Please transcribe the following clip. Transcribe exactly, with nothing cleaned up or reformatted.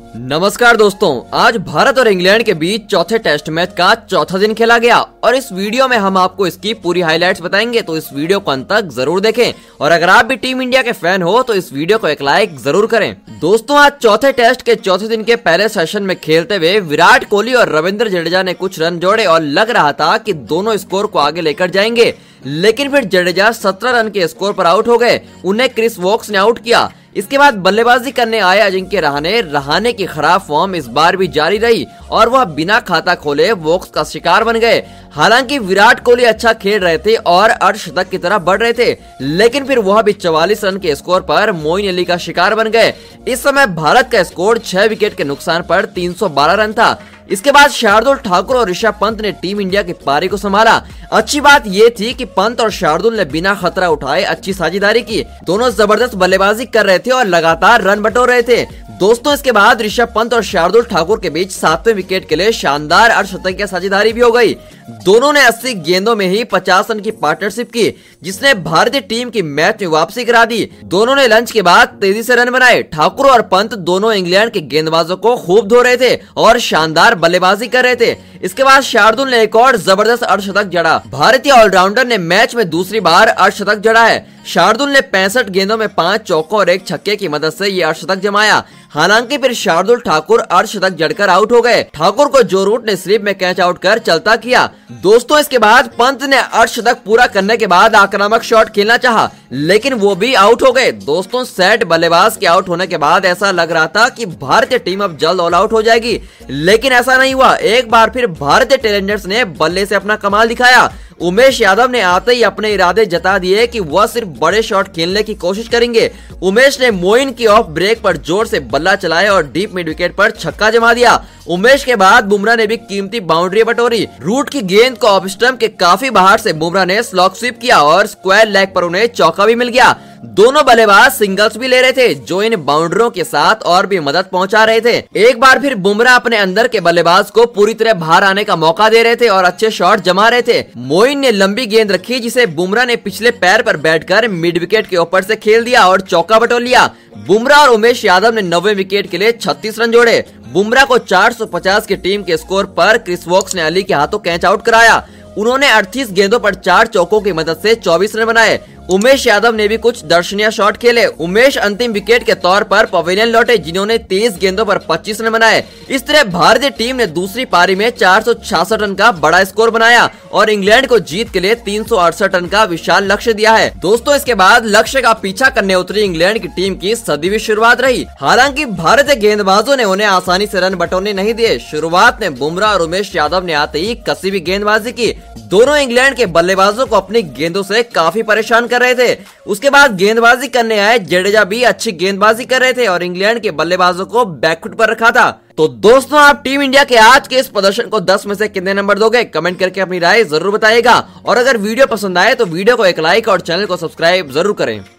नमस्कार दोस्तों, आज भारत और इंग्लैंड के बीच चौथे टेस्ट मैच का चौथा दिन खेला गया और इस वीडियो में हम आपको इसकी पूरी हाइलाइट्स बताएंगे, तो इस वीडियो को अंत तक जरूर देखें। और अगर आप भी टीम इंडिया के फैन हो तो इस वीडियो को एक लाइक जरूर करें। दोस्तों, आज चौथे टेस्ट के चौथे दिन के पहले सेशन में खेलते हुए विराट कोहली और रविंद्र जडेजा ने कुछ रन जोड़े और लग रहा था कि दोनों स्कोर को आगे लेकर जाएंगे, लेकिन फिर जडेजा सत्रह रन के स्कोर पर आउट हो गए। उन्हें क्रिस वोक्स ने आउट किया। इसके बाद बल्लेबाजी करने आए अजिंक्य रहाणे रहाणे की खराब फॉर्म इस बार भी जारी रही और वह बिना खाता खोले वोक्स का शिकार बन गए। हालांकि विराट कोहली अच्छा खेल रहे थे और अर्धशतक की तरफ बढ़ रहे थे, लेकिन फिर वह भी चवालीस रन के स्कोर पर मोइन अली का शिकार बन गए। इस समय भारत का स्कोर छह विकेट के नुकसान पर तीन सौ बारह रन था। इसके बाद शार्दुल ठाकुर और ऋषभ पंत ने टीम इंडिया की पारी को संभाला। अच्छी बात ये थी कि पंत और शार्दुल ने बिना खतरा उठाए अच्छी साझेदारी की। दोनों जबरदस्त बल्लेबाजी कर रहे थे और लगातार रन बटोर रहे थे। दोस्तों, इसके बाद ऋषभ पंत और शार्दुल ठाकुर के बीच सातवें विकेट के लिए शानदार अर्धशतकीय साझेदारी भी हो गई। दोनों ने अस्सी गेंदों में ही पचास रन की पार्टनरशिप की, जिसने भारतीय टीम की मैच में वापसी करा दी। दोनों ने लंच के बाद तेजी से रन बनाए। ठाकुर और पंत दोनों इंग्लैंड के गेंदबाजों को खूब धो रहे थे और शानदार बल्लेबाजी कर रहे थे। इसके बाद शार्दुल ने एक और जबरदस्त अर्धशतक जड़ा। भारतीय ऑलराउंडर ने मैच में दूसरी बार अर्धशतक जड़ा है। शार्दुल ने पैंसठ गेंदों में पांच चौकों और एक छक्के की मदद से ये अर्धशतक जमाया। हालांकि फिर शार्दुल ठाकुर अर्धशतक जड़कर आउट हो गए। ठाकुर को जो रूट ने स्लिप में कैच आउट कर चलता किया। दोस्तों, इसके बाद पंत ने अर्धशतक पूरा करने के बाद आक्रामक शॉट खेलना चाहा, लेकिन वो भी आउट हो गए। दोस्तों, सेट बल्लेबाज के आउट होने के बाद ऐसा लग रहा था कि भारतीय टीम अब जल्द ऑल आउट हो जाएगी, लेकिन ऐसा नहीं हुआ। एक बार फिर भारतीय टेलेंडर्स ने बल्ले से अपना कमाल दिखाया। उमेश यादव ने आते ही अपने इरादे जता दिए कि वह सिर्फ बड़े शॉट खेलने की कोशिश करेंगे। उमेश ने मोइन की ऑफ ब्रेक पर जोर से बल्ला चलाया और डीप मिड विकेट पर छक्का जमा दिया। उमेश के बाद बुमराह ने भी कीमती बाउंड्री बटोरी। रूट की गेंद को ऑफ स्टंप के काफी बाहर से बुमराह ने स्लॉग स्वीप किया और स्क्वायर लेग पर उन्हें चौका भी मिल गया। दोनों बल्लेबाज सिंगल्स भी ले रहे थे, जो इन बाउंड्रियों के साथ और भी मदद पहुंचा रहे थे। एक बार फिर बुमराह अपने अंदर के बल्लेबाज को पूरी तरह बाहर आने का मौका दे रहे थे और अच्छे शॉट जमा रहे थे। मोइन ने लंबी गेंद रखी, जिसे बुमराह ने पिछले पैर पर बैठकर मिड विकेट के ऊपर से खेल दिया और चौका बटोर लिया। बुमराह और उमेश यादव ने नौवें विकेट के लिए छत्तीस रन जोड़े। बुमराह को चार सौ पचास की टीम के स्कोर पर क्रिस वोक्स ने अली के हाथों कैच आउट कराया। उन्होंने अड़तीस गेंदों पर चार चौकों की मदद से चौबीस रन बनाए। उमेश यादव ने भी कुछ दर्शनीय शॉट खेले। उमेश अंतिम विकेट के तौर पर पवेलियन लौटे, जिन्होंने तेईस गेंदों पर पच्चीस रन बनाए। इस तरह भारतीय टीम ने दूसरी पारी में चार सौ छियासठ रन का बड़ा स्कोर बनाया और इंग्लैंड को जीत के लिए तीन सौ अड़सठ रन का विशाल लक्ष्य दिया है। दोस्तों, इसके बाद लक्ष्य का पीछा करने उतरी इंग्लैंड की टीम की सदीवी शुरुआत रही। हालांकि भारतीय गेंदबाजों ने उन्हें आसानी से रन बटोरने नहीं दिए। शुरुआत में बुमराह और उमेश यादव ने आते ही कसी भी गेंदबाजी की। दोनों इंग्लैंड के बल्लेबाजों को अपनी गेंदों से काफी परेशान कर रहे थे। उसके बाद गेंदबाजी करने आए जडेजा भी अच्छी गेंदबाजी कर रहे थे और इंग्लैंड के बल्लेबाजों को बैकफुट पर रखा था। तो दोस्तों, आप टीम इंडिया के आज के इस प्रदर्शन को दस में से कितने नंबर दोगे? कमेंट करके अपनी राय जरूर बताइएगा। और अगर वीडियो पसंद आए तो वीडियो को एक लाइक और चैनल को सब्सक्राइब जरूर करें।